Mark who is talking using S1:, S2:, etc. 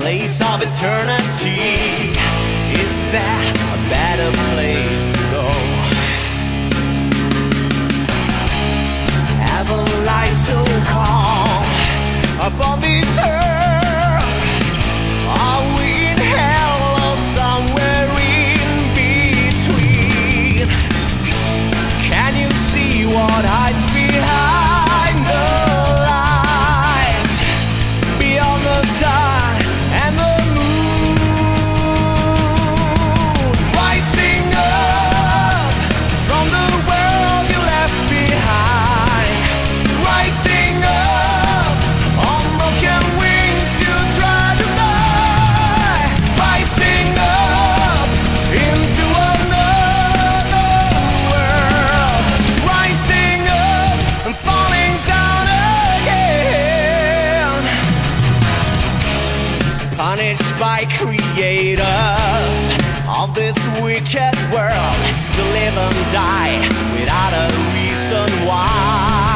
S1: place of eternity. Is there a better place to go? Heaven lies so calm upon this earth. Are we in hell or somewhere in between? Can you see what hides behind the lines, beyond the sun and the moon? Rising up from the world you left behind, rising up on broken wings you try to fly, rising up into another world, rising up and falling down again. Punished by creators of this wicked world, to live and die without a reason why.